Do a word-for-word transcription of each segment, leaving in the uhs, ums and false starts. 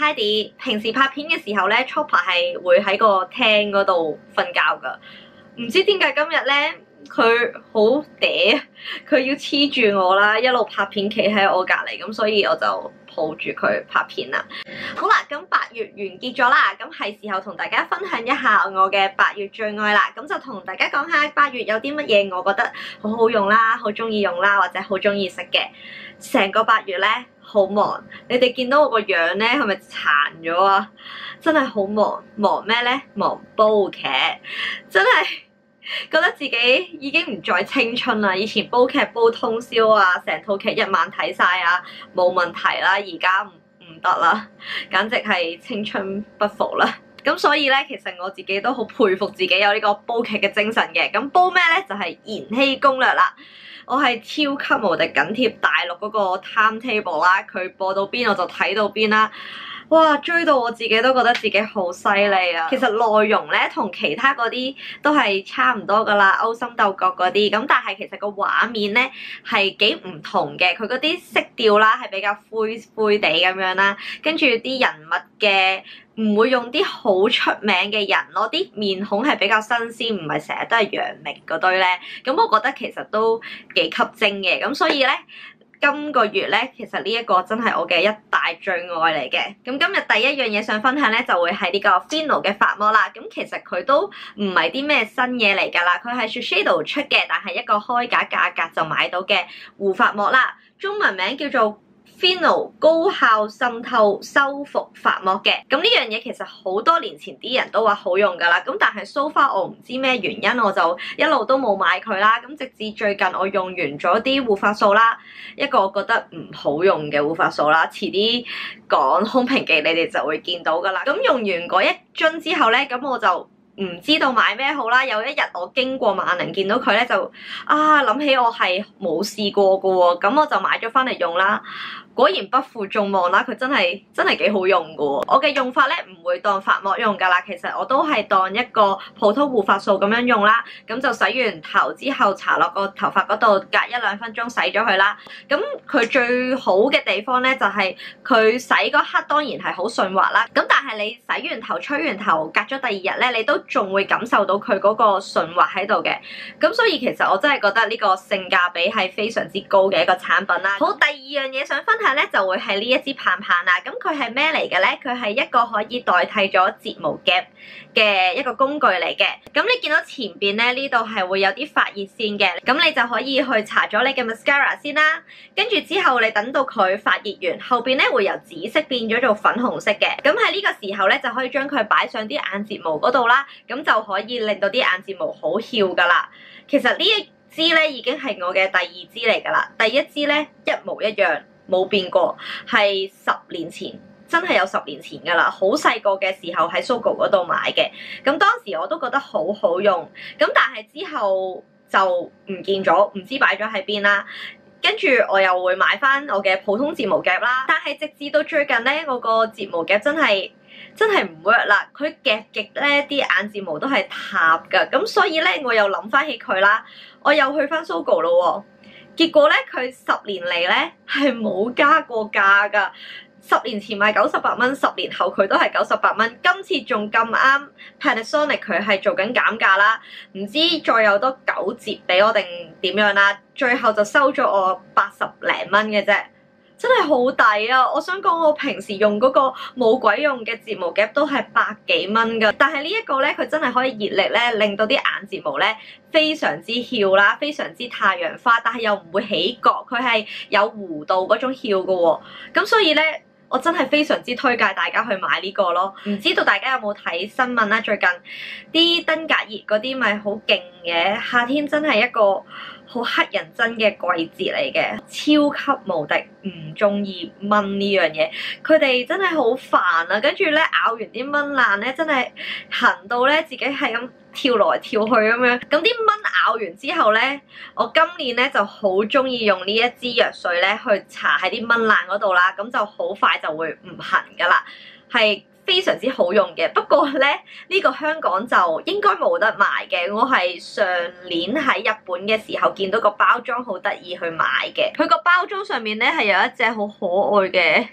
Heidi，平時拍片嘅時候咧 ，Chopper 係會喺個廳嗰度瞓覺㗎。唔知點解今日咧佢好嗲，佢要黐住我啦，一路拍片企喺我隔離，咁所以我就抱住佢拍片啦。好啦，咁八月完結咗啦，咁係時候同大家分享一下我嘅八月最愛啦。咁就同大家講下八月有啲乜嘢我覺得好好用啦，好中意用啦，或者好中意食嘅。成個八月咧好忙，你哋見到我個樣咧係咪殘咗啊？真係好忙，忙咩咧？忙煲劇，真係覺得自己已經唔再青春啦。以前煲劇煲通宵啊，成套劇一晚睇晒啊，冇問題啦。而家唔唔得啦，簡直係青春不復啦。咁所以咧，其實我自己都好佩服自己有呢個煲劇嘅精神嘅。咁煲咩咧？就係《延禧攻略》啦。我係超級無敵緊貼大陸嗰個 timetable 啦，佢播到邊我就睇到邊啦。哇，追到我自己都覺得自己好犀利啊！其實內容咧同其他嗰啲都係差唔多噶啦，勾心鬥角嗰啲。咁但係其實個畫面咧係幾唔同嘅，佢嗰啲色調啦係比較灰灰地咁樣啦，跟住啲人物嘅唔會用啲好出名嘅人咯，啲面孔係比較新鮮，唔係成日都係楊冪嗰堆咧。咁我覺得其實都幾吸睛嘅，咁所以咧。今個月咧，其實呢一個真係我嘅一大最愛嚟嘅。咁今日第一樣嘢想分享咧，就會係呢個 Fino 嘅髮膜啦。咁其實佢都唔係啲咩新嘢嚟㗎啦，佢係 Shiseido 出嘅，但係一個開價價格就買到嘅護髮膜啦。中文名叫做Fino 高效滲透修復髮膜嘅。咁呢樣嘢其實好多年前啲人都話好用㗎啦，咁但係 so far 我唔知咩原因，我就一路都冇買佢啦。咁直至最近我用完咗啲護髮素啦，一個我覺得唔好用嘅護髮素啦，遲啲講空評記你哋就會見到㗎啦。咁用完嗰一樽之後咧，咁我就唔知道買咩好啦。有一日我經過萬能見到佢咧，就啊諗起我係冇試過㗎喎，咁我就買咗返嚟用啦。果然不負眾望啦，佢真係真係幾好用㗎喎。我嘅用法咧唔會當髮膜用㗎啦，其實我都係當一個普通護髮素咁樣用啦。咁就洗完頭之後搽落個頭髮嗰度，隔一兩分鐘洗咗佢啦。咁佢最好嘅地方咧就係佢洗嗰刻當然係好順滑啦。咁但係你洗完頭、吹完頭，隔咗第二日咧，你都仲會感受到佢嗰個順滑喺度嘅。咁所以其實我真係覺得呢個性價比係非常之高嘅一個產品啦。好，第二樣嘢想分享咧就會係呢一支棒棒啦。咁佢係咩嚟嘅咧？佢係一個可以代替咗睫毛夾嘅一個工具嚟嘅。咁你見到前邊咧呢度係會有啲發熱線嘅，咁你就可以去搽咗你嘅 mascara 先啦。跟住之後你等到佢發熱完，後邊咧會由紫色變咗做粉紅色嘅。咁喺呢個時候咧就可以將佢擺上啲眼睫毛嗰度啦，咁就可以令到啲眼睫毛好翹噶啦。其實呢一支咧已經係我嘅第二支嚟噶啦，第一支咧一模一樣。冇變過，係十年前，真係有十年前㗎啦。好細個嘅時候喺 Sogo 嗰度買嘅，咁當時我都覺得好好用，咁但係之後就唔見咗，唔知擺咗喺邊啦。跟住我又會買翻我嘅普通睫毛夾啦，但係直至到最近咧，我個睫毛夾真係真係唔 work 啦，佢夾極咧啲眼睫毛都係塌㗎，咁所以咧我又諗翻起佢啦，我又去翻 Sogo 咯喎。結果咧，佢十年嚟咧係冇加過價㗎。十年前賣九十八蚊，十年後佢都係九十八蚊。今次仲咁啱 Panasonic 佢係做緊減價啦，唔知再有多九折俾我定點樣啦？最後就收咗我八十零蚊嘅啫。真係好抵啊！我想講我平時用嗰個冇鬼用嘅睫毛夾都係百幾蚊㗎，但係呢一個咧，佢真係可以熱力咧，令到啲眼睫毛咧非常之翹啦，非常之太陽花，但係又唔會起角，佢係有弧度嗰種翹㗎喎。咁所以咧，我真係非常之推介大家去買呢個咯。唔知道大家有冇睇新聞啦？最近啲登革熱嗰啲咪好勁嘅，夏天真係一個好乞人憎嘅季節嚟嘅，超級無敵唔中意蚊呢樣嘢，佢哋真係好煩啊！跟住咧咬完啲蚊爛咧，真係痕到咧自己係咁跳來跳去咁樣。咁啲蚊咬完之後咧，我今年咧就好中意用呢一支藥水咧去搽喺啲蚊爛嗰度啦，咁就好快就會唔痕噶啦，係非常之好用嘅。不過咧，呢個香港就應該冇得賣嘅。我係上年喺日本嘅時候見到個包裝好得意去買嘅。佢個包裝上面咧係有一隻好可愛嘅，唔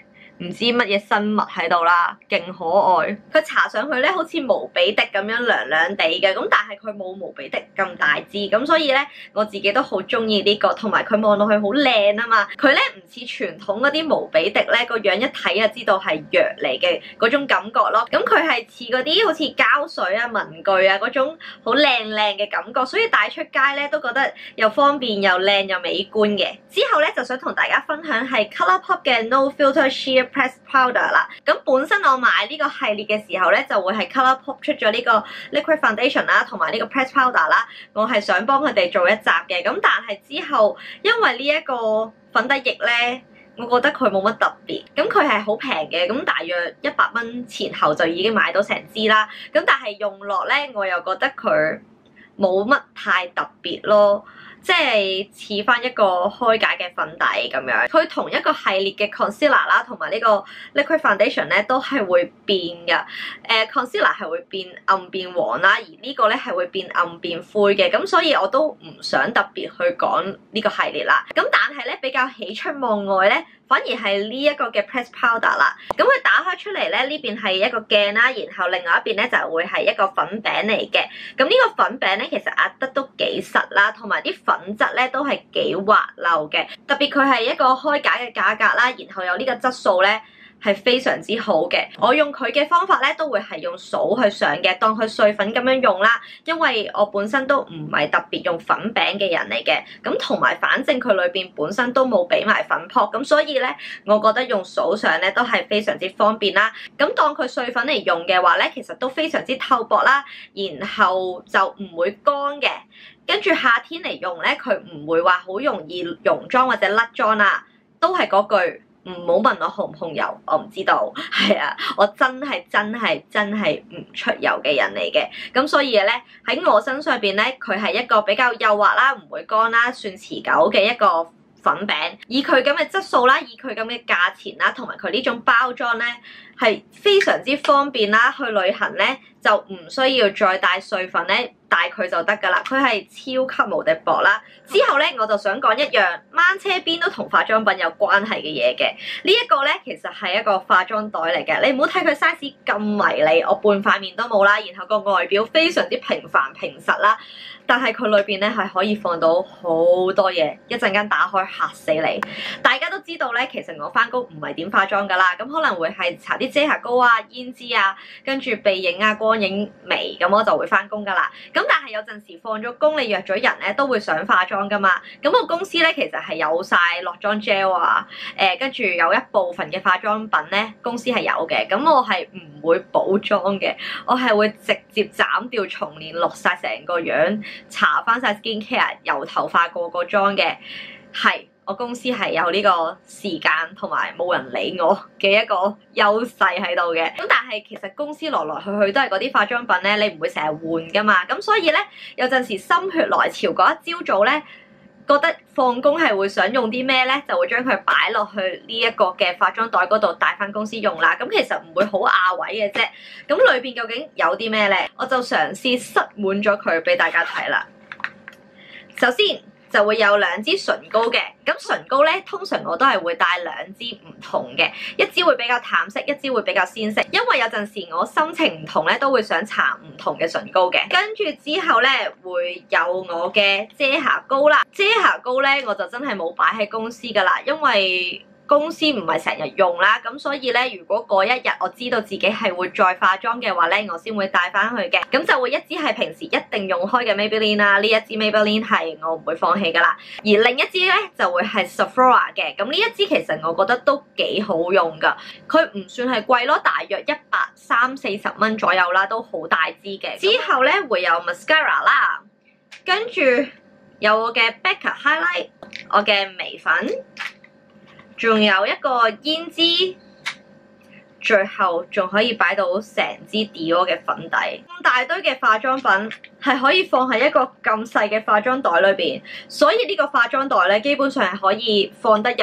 唔知乜嘢生物喺度啦，勁可愛。佢搽上去咧好似毛比迪咁樣涼涼地嘅，咁但係佢冇毛比迪咁大支，咁所以咧我自己都好中意呢個，同埋佢望落去好靚啊嘛。佢咧唔似傳統嗰啲毛比迪咧個樣一睇就知道係藥嚟嘅嗰種感覺咯。咁佢係似嗰啲好似膠水啊、文具啊嗰種好靚靚嘅感覺，所以帶出街咧都覺得又方便又靚又美觀嘅。之後咧就想同大家分享係 ColourPop 嘅 No Filter Sheer Press Powder 啦。咁本身我買呢個系列嘅時候咧，就會係 ColourPop 出咗呢個 Liquid Foundation 啦，同埋呢個 Press Powder 啦。我係想幫佢哋做一集嘅，咁但係之後因為呢一個粉底液咧，我覺得佢冇乜特別。咁佢係好平嘅，咁大約一百蚊前後就已經買到成支啦。咁但係用落咧，我又覺得佢冇乜太特別咯。即係似翻一個開解嘅粉底咁樣，佢同一個系列嘅 concealer 啦，同埋呢個 liquid foundation 咧都係會變㗎。誒、呃、concealer 係會變暗變黃啦，而呢個咧係會變暗變灰嘅。咁所以我都唔想特別去講呢個系列啦。咁但係咧比較喜出望外咧，反而係呢一個嘅 press powder 啦。咁佢打開出嚟咧，呢邊係一個鏡啦，然後另外一邊咧就會係一個粉餅嚟嘅。咁呢個粉餅咧其實壓得都幾實啦，同埋啲粉粉質咧都係幾滑溜嘅，特別佢係一個開解嘅價格啦，然後有呢個質素咧係非常之好嘅。我用佢嘅方法咧都會係用掃去上嘅，當佢碎粉咁樣用啦，因為我本身都唔係特別用粉餅嘅人嚟嘅，咁同埋反正佢裏邊本身都冇俾埋粉撲，咁所以咧我覺得用掃上咧都係非常之方便啦。咁當佢碎粉嚟用嘅話咧，其實都非常之透薄啦，然後就唔會乾嘅。跟住夏天嚟用咧，佢唔會話好容易溶妝或者甩妝啦。都係嗰句，唔好問我控唔控油，我唔知道。係啊，我真係真係真係唔出油嘅人嚟嘅。咁所以咧喺我身上邊咧，佢係一個比較幼滑啦，唔會乾啦，算持久嘅一個粉餅。以佢咁嘅質素啦，以佢咁嘅價錢啦，同埋佢呢種包裝咧，係非常之方便啦。去旅行咧就唔需要再帶碎粉咧。帶佢就得㗎啦，佢係超級無敵薄啦。之後咧，我就想講一樣掹車邊都同化妝品有關係嘅嘢嘅。呢一個咧，其實係一個化妝袋嚟嘅。你唔好睇佢 size 咁迷你，我半塊面都冇啦。然後個外表非常之平凡平實啦，但係佢裏邊咧係可以放到好多嘢，一陣間打開嚇死你。大家都知道咧，其實我翻工唔係點化妝㗎啦，咁可能會係搽啲遮瑕膏啊、胭脂啊，跟住鼻影啊、光影眉，咁我就會翻工㗎啦。咁但係有陣時放咗工，你約咗人咧，都會想化妝噶嘛。咁我公司咧其實係有晒落妝 gel 啊，誒跟住有一部分嘅化妝品咧，公司係有嘅。咁我係唔會補妝嘅，我係會直接斬掉重練，落晒成個樣，搽翻晒 skin care，由頭化過個妝嘅。係我公司係有呢個時間同埋冇人理我嘅一個優勢喺度嘅。咁但係其實公司來來去去都係嗰啲化妝品咧，你唔會成日換噶嘛。咁所以咧有陣時心血來潮嗰一朝早咧，覺得放工係會想用啲咩咧，就會將佢擺落去呢一個嘅化妝袋嗰度帶翻公司用啦。咁其實唔會好亞位嘅啫。咁裏邊究竟有啲咩咧？我就嘗試塞滿咗佢俾大家睇啦。首先就會有兩支唇膏嘅，咁唇膏咧通常我都係會帶兩支唔同嘅，一支會比較淡色，一支會比較鮮色，因為有陣時我心情唔同咧，都會想搽唔同嘅唇膏嘅。跟住之後咧會有我嘅遮瑕膏啦，遮瑕膏咧我就真係冇擺喺公司噶啦，因為公司唔係成日用啦，咁所以咧，如果嗰一日我知道自己係會再化妝嘅話咧，我先會帶翻去嘅。咁就會一支係平時一定用開嘅 Maybelline 啦，呢一支 Maybelline 係我唔會放棄噶啦。而另一支咧就會係 Sephora 嘅，咁呢一支其實我覺得都幾好用噶，佢唔算係貴咯，大約一百三四十蚊左右啦，都好大支嘅。之後咧會有 Mascara 啦，跟住有我嘅 Becca Highlight， 我嘅眉粉。仲有一個胭脂，最後仲可以擺到成支 Dior 嘅粉底。咁大堆嘅化妝品係可以放喺一個咁細嘅化妝袋裏邊，所以呢個化妝袋咧基本上係可以放得入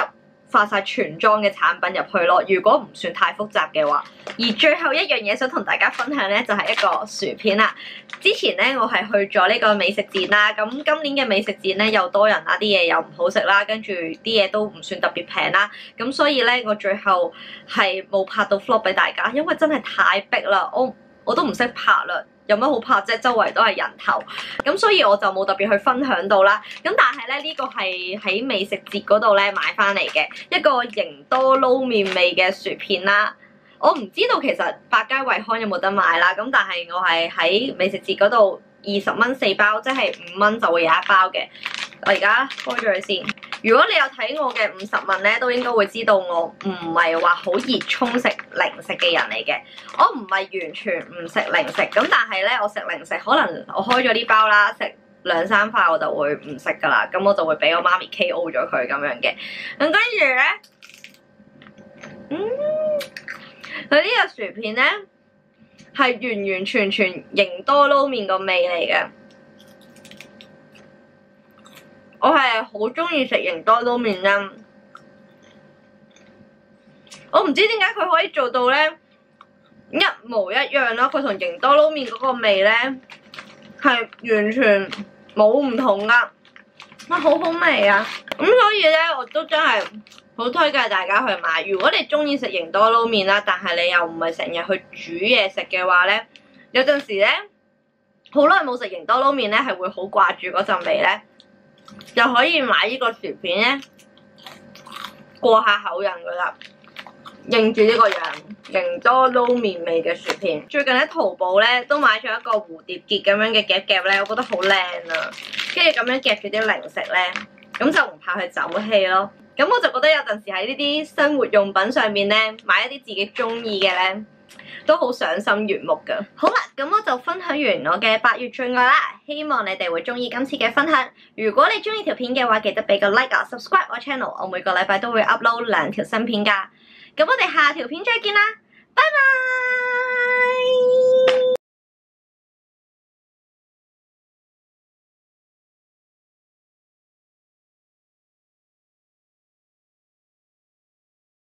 化晒全妝嘅產品入去咯。如果唔算太複雜嘅話，而最後一樣嘢想同大家分享咧，就係、是、一個薯片啦。之前咧我係去咗呢個美食節啦，咁今年嘅美食節咧又多人啦，啲嘢又唔好食啦，跟住啲嘢都唔算特別平啦，咁所以咧我最後係冇拍到 vlog 俾大家，因為真係太逼啦，我我都唔識拍啦。有乜好拍啫？周圍都係人頭，咁所以我就冇特別去分享到啦。咁但係咧，呢個係喺美食節嗰度咧買翻嚟嘅一個營多撈麵味嘅薯片啦。我唔知道其實百佳惠康有冇得買啦。咁但係我係喺美食節嗰度二十蚊四包，即係五蚊就會有一包嘅。我而家開咗佢先。如果你有睇我嘅五十問咧，都應該會知道我唔係話好熱衷食零食嘅人嚟嘅。我唔係完全唔食零食，咁但係咧，我食零食可能我開咗呢包啦，食兩三塊我就會唔食噶啦，咁我就會俾我媽咪 K O 咗佢咁樣嘅。咁跟住咧，嗯，佢呢個薯片咧係完完全全營多撈麵個味嚟嘅。我係好中意食營多撈麵啦，我唔知點解佢可以做到咧一模一樣咯，佢同營多撈麵嗰個味咧係完全冇唔同噶，哇好好味啊！咁所以咧我都真係好推介大家去買。如果你中意食營多撈麵啦，但係你又唔係成日去煮嘢食嘅話咧，有陣時咧好耐冇食營多撈麵咧係會好掛住嗰陣味咧。就可以買呢個薯片咧，過下口癮噶啦，認住呢個樣，營多撈麵味嘅薯片。最近喺淘寶咧都買咗一個蝴蝶結咁樣嘅夾夾咧，我覺得好靚啊！跟住咁樣夾住啲零食咧，咁就唔怕佢走氣咯。咁我就覺得有陣時喺呢啲生活用品上面咧，買一啲自己中意嘅咧，都好賞心悅目噶。好啦，咁我就分享完我嘅八月最愛啦，希望你哋會中意今次嘅分享。如果你中意條片嘅話，記得俾個 like 啊 ，subscribe 我 channel，我每個禮拜都會 upload 兩條新片噶。咁我哋下條片再見啦，拜拜。